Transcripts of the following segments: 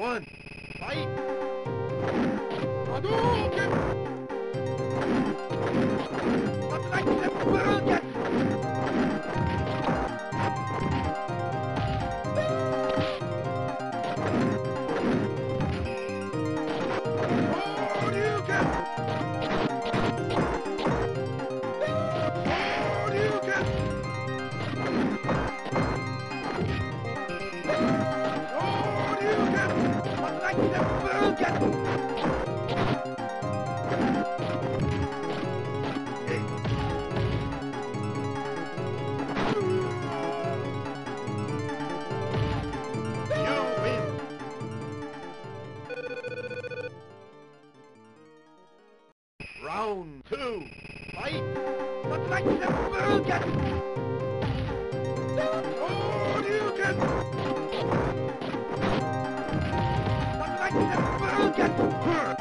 one, fight! Hadouken! Hadouken! Round two, fight! But like the Hadouken! Hadouken! But like the Hadouken!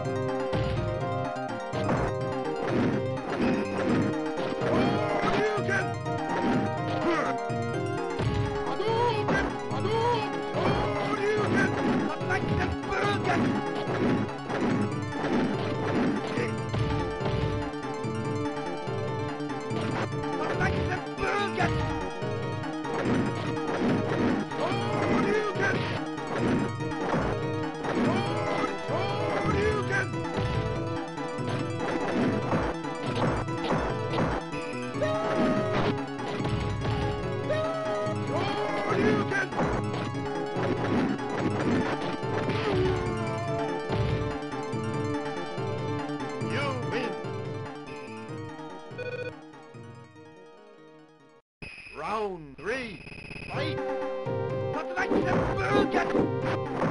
Round three, fight! But like the Hadouken!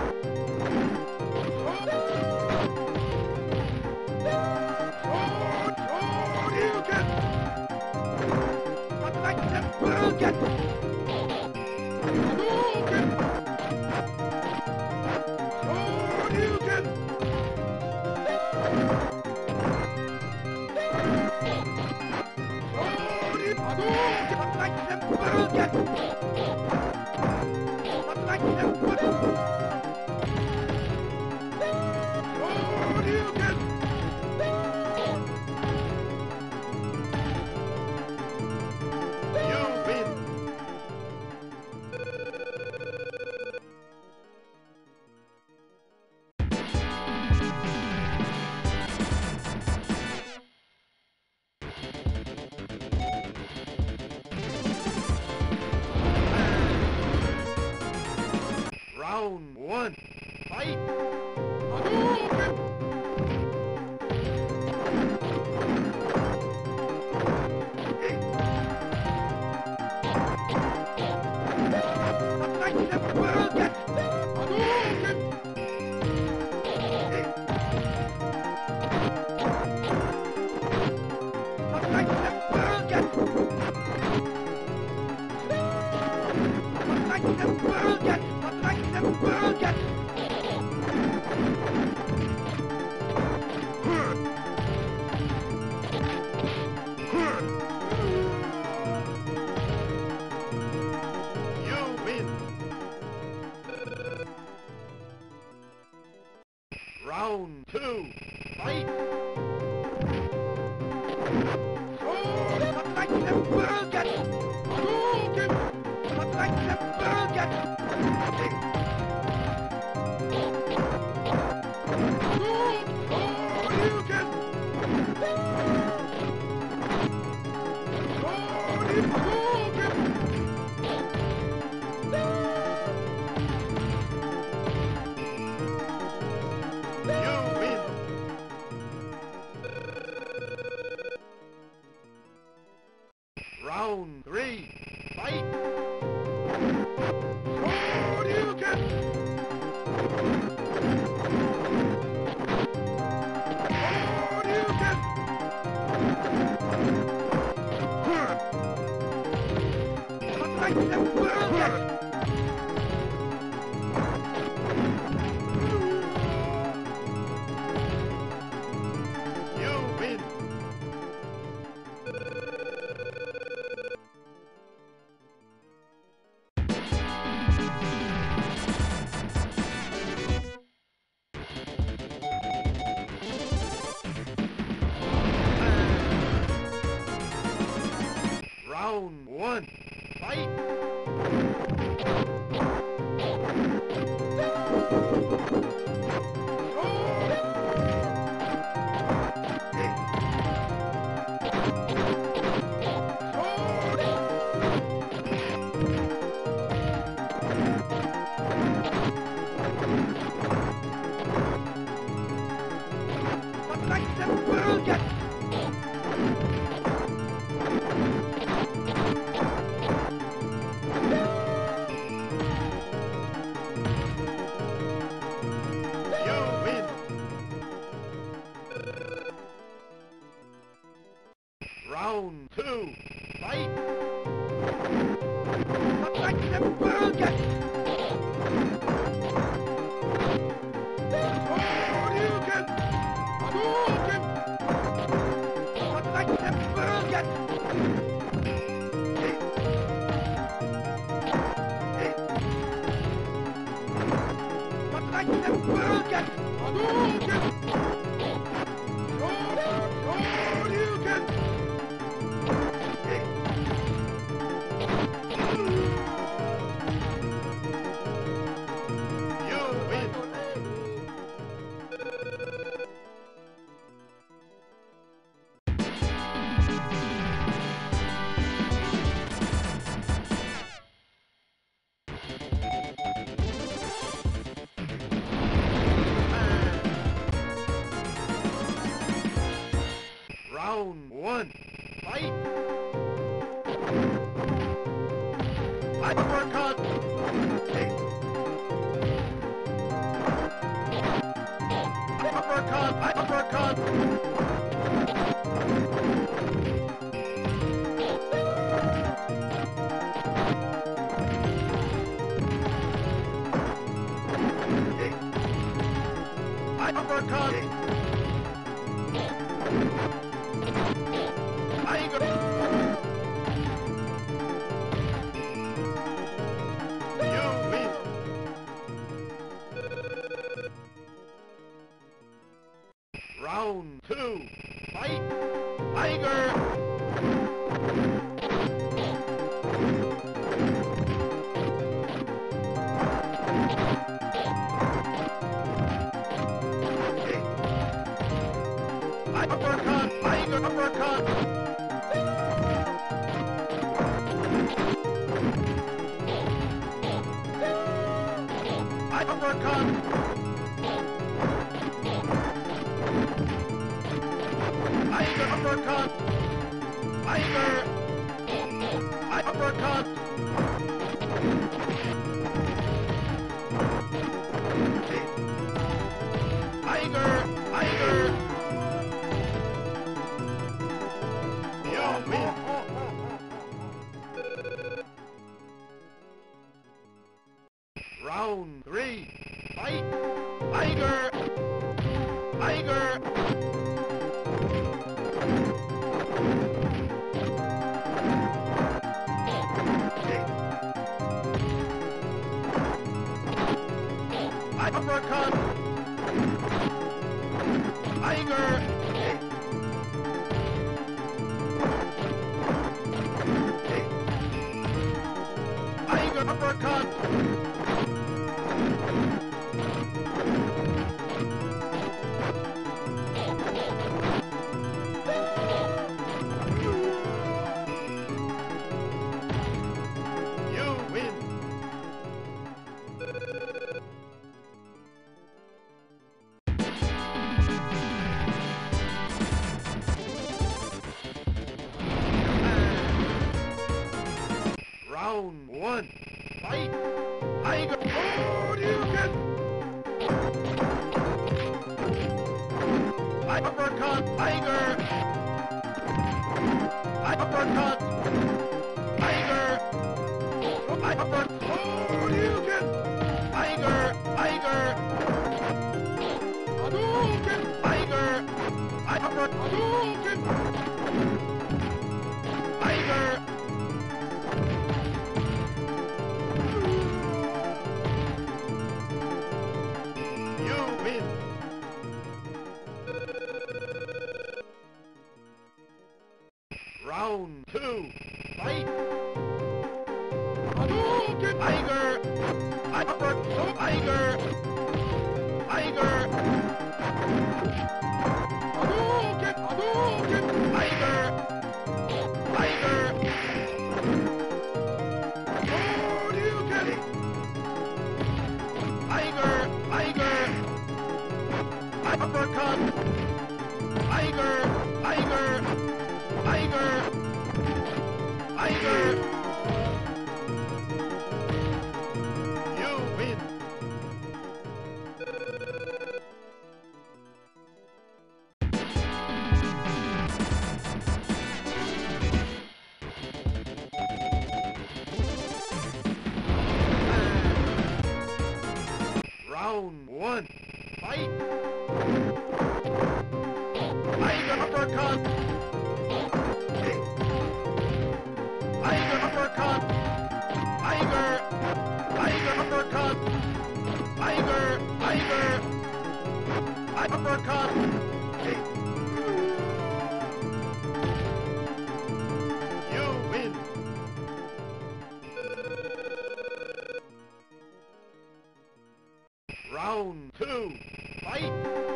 Hadouken! But like the Hadouken! Hadouken! Hadouken! Hadouken! But like the Hadouken! But like the Hadouken! You win! Round one, fight! Hadouken! But like the Hadouken! Hadouken! But like the Hadouken! But like the Hadouken! But like the Hadouken! You win! Round two, fight! But like the Hadouken! Hadouken! But like the Hadouken! Hadouken! Hadouken! You win! Round three, fight! Hadouken! Hadouken! But like the Hadouken! You win! Round one. Fight! Round two, fight! Round one, fight! Uppercut! Uppercut! Uppercut! Uppercut! Round two, fight! Tiger! Uppercut! Tiger! Uppercut! Uppercut! Tiger! Uppercut! Tiger! Uppercut! Tiger! Tiger! You win! Round three, fight! Tiger! Tiger! Uppercut! Tiger! Tiger! Uppercut! You win! Round one, fight! Tiger! Hadouken! Uppercut! Tiger! Uppercut! Tiger! Uppercut! Hadouken! Tiger! Tiger! Hadouken! Tiger! Uppercut! Hadouken! Tiger! You win! Round two, Fight! Hadouken! Tiger! Uppercut! Tiger! Tiger! Hadouken! Hadouken! Tiger! Tiger! Hadouken! Tiger! Tiger! Uppercut! Tiger! Tiger! Tiger! Tiger! You win! Round 1. Fight! Tiger uppercut! Tiger uppercut! Tiger! Tiger uppercut! Tiger! Tiger! Uppercut! You win! Round 2. Fight!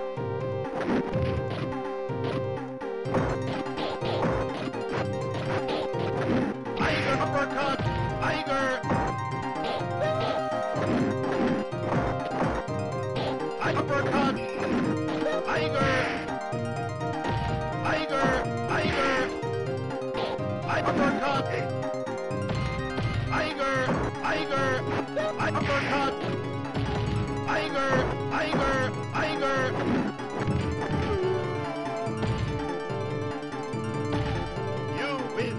Tiger uppercut! Tiger! Uppercut! Tiger! Tiger! Tiger! Uppercut! Tiger! Tiger! Uppercut! Tiger! Tiger! Tiger! You win!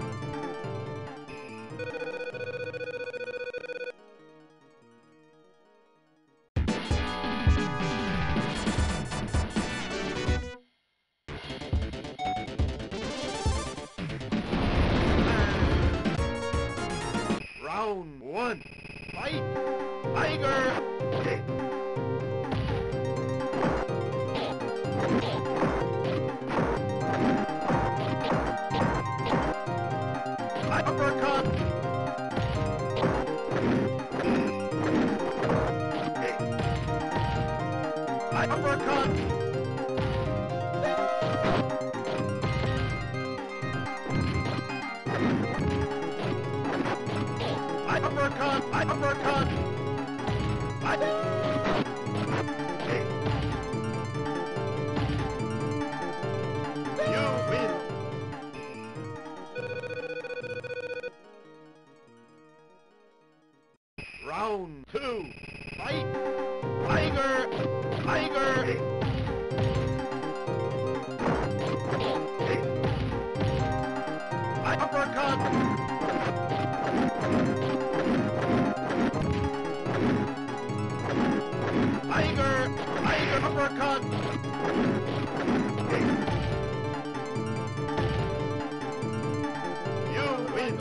Round 1. Fight! Tiger! Uppercut! Uppercut! Uppercut! Uppercut! You win! Round 2. Fight! Tiger! Tiger! Uppercut! Tiger! Tiger uppercut! You win!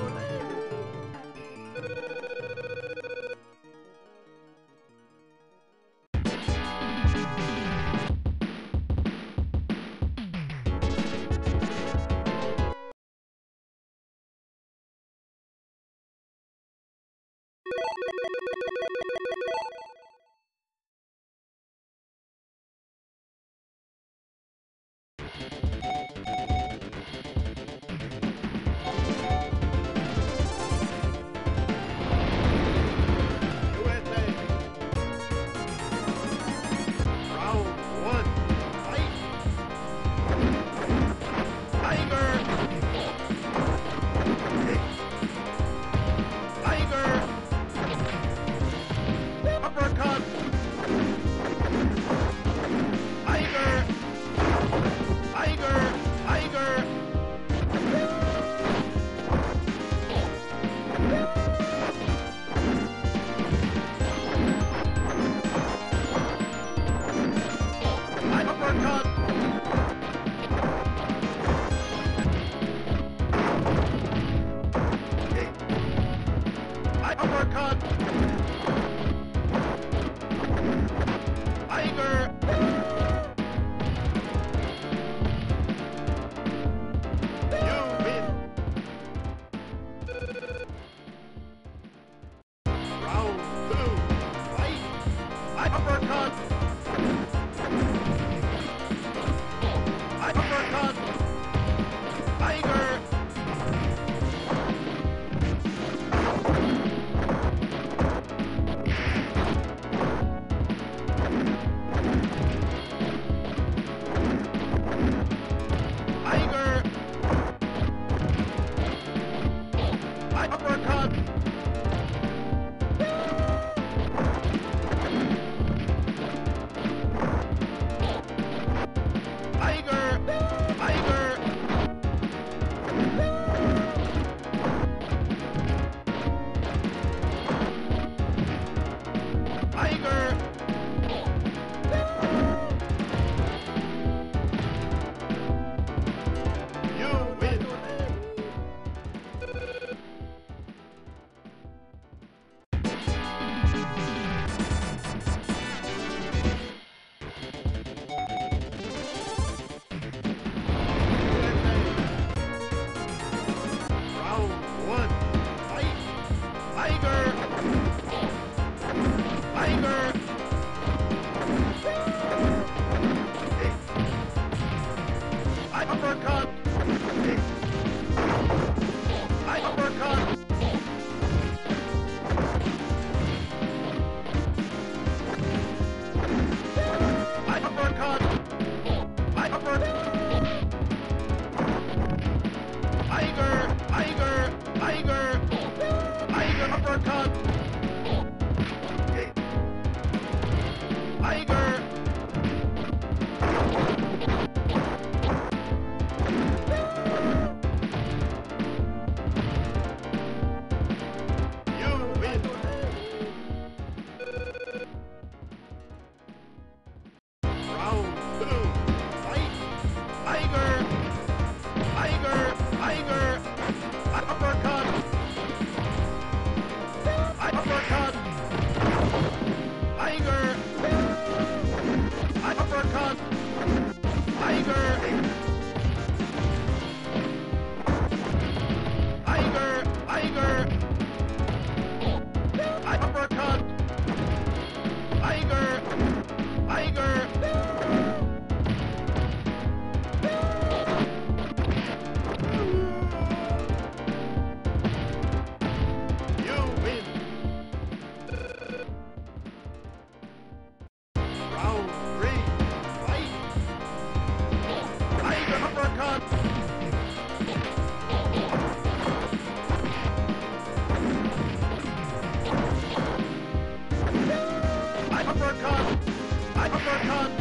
Uppercut!